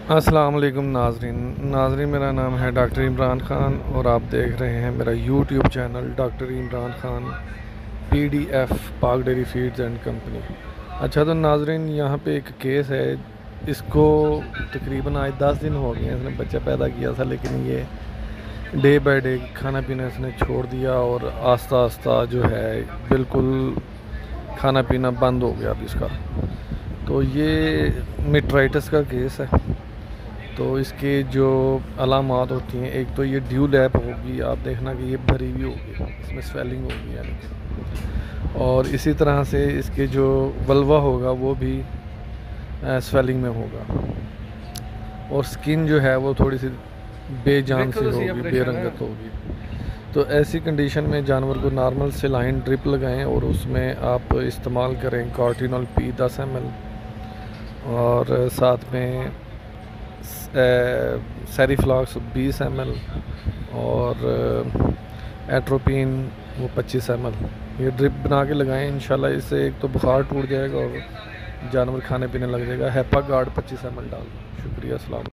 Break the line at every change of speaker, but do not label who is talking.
अस्सलाम वालेकुम नाजरीन, मेरा नाम है डॉक्टर इमरान ख़ान और आप देख रहे हैं मेरा YouTube channel doctor Imran Khan PDF Pak dairy feeds and company. अच्छा, तो नाजरीन, यहाँ पे एक केस है। इसको तकरीबन आज 10 दिन हो गए हैं। इसने बच्चा पैदा किया था, लेकिन ये डे बाय डे खाना पीना इसने छोड़ दिया और आस्ता आस्ता जो है बिल्कुल खाना पीना बंद हो गया अब इसका। तो ये मिट्राइटिस का केस है। तो इसके जो अलामात होती हैं, एक तो ये ड्यू लैप होगी, आप देखना कि ये भरी हुई होगी, इसमें स्वेलिंग होगी यानी। और इसी तरह से इसके जो वल्वा होगा वो भी स्वेलिंग में होगा। और स्किन जो है वो थोड़ी सी बेजान सी होगी, बेरंगत होगी। तो ऐसी कंडीशन में जानवर को नॉर्मल सेलाइन ड्रिप लगाएं और उसमें आप इस्तेमाल करें कॉर्टिनॉल P 10 ml और साथ में सेरिफ्लॉक्स 20 ml और एट्रोपिन वो 25 ml। ये ड्रिप बना के लगाएं। इंशाल्लाह इससे एक तो बुखार टूट जाएगा और जानवर खाने पीने लग जाएगा। हेपा गार्ड 25 ml डाल। शुक्रिया, अस्सलाम।